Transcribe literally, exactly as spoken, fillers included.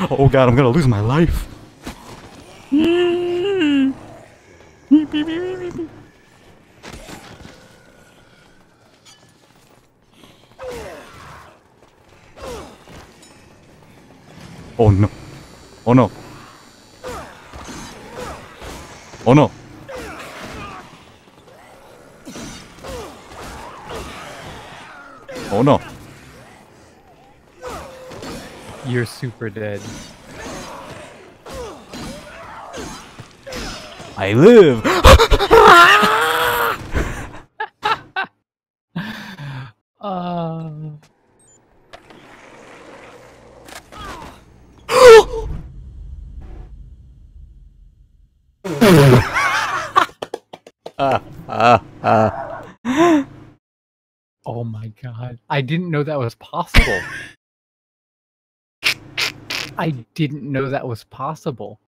Oh god, I'm gonna lose my life. Oh no. Oh no. Oh no. Oh no. You're super dead. I live. uh... Ah, ah, ah. Oh my god. I didn't know that was possible. I didn't know that was possible.